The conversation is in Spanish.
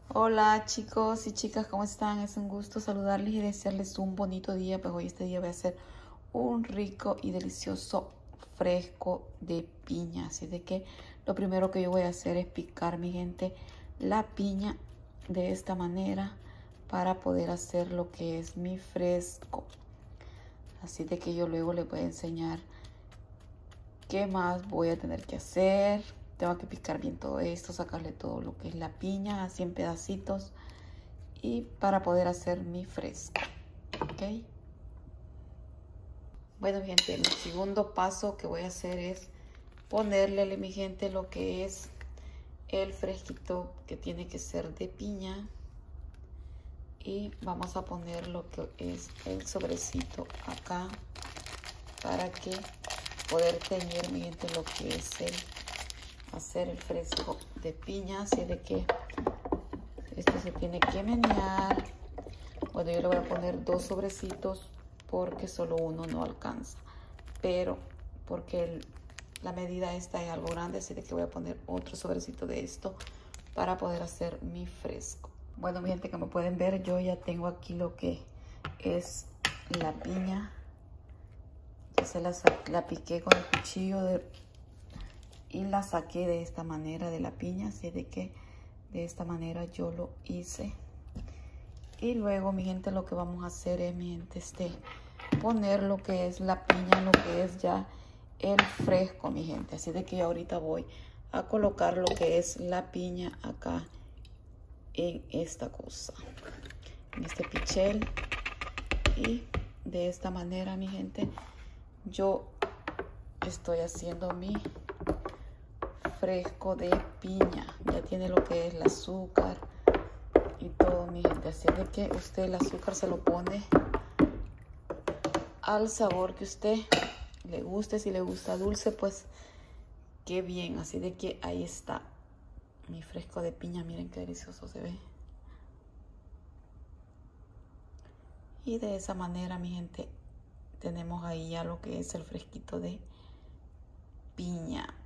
Hola chicos y chicas, ¿cómo están? Es un gusto saludarles y desearles un bonito día. Pues hoy este día voy a hacer un rico y delicioso fresco de piña. Así de que lo primero que yo voy a hacer es picar, mi gente, la piña de esta manera para poder hacer lo que es mi fresco. Así de que yo luego les voy a enseñar qué más voy a tener que hacer. Tengo que picar bien todo esto, sacarle todo lo que es la piña, así en pedacitos, y para poder hacer mi fresco, ¿ok? Bueno, mi gente, el segundo paso que voy a hacer es ponerle, mi gente, lo que es el fresquito que tiene que ser de piña. Y vamos a poner lo que es el sobrecito acá para que poder tener, mi gente, lo que es hacer el fresco de piña. Así de que esto se tiene que menear. Bueno, yo le voy a poner 2 sobrecitos porque solo uno no alcanza, pero porque la medida esta es algo grande, así de que voy a poner otro sobrecito de esto para poder hacer mi fresco. Bueno, mi gente, como pueden ver, yo ya tengo aquí lo que es la piña. Ya la piqué con el cuchillo y la saqué de esta manera de la piña, así de que de esta manera yo lo hice. Y luego, mi gente, lo que vamos a hacer es, mi gente, poner lo que es la piña, lo que es ya el fresco, mi gente. Así de que ahorita voy a colocar lo que es la piña acá en esta cosa, en este pichel. Y de esta manera, mi gente, yo estoy haciendo mi fresco de piña. Ya tiene lo que es el azúcar y todo, mi gente. Así de que usted el azúcar se lo pone al sabor que usted le guste. Si le gusta dulce, pues qué bien. Así de que ahí está mi fresco de piña. Miren qué delicioso se ve. Y de esa manera, mi gente, tenemos ahí ya lo que es el fresquito de piña.